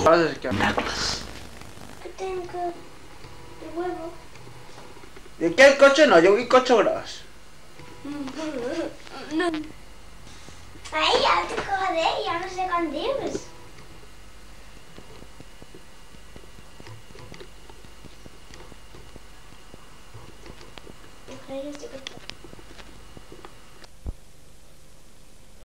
Que tengo el huevo. I què el cotxe no? Jo vull cotxe gros. No. Ai, ja te joder, ja no sé com dius. Jo crec que estic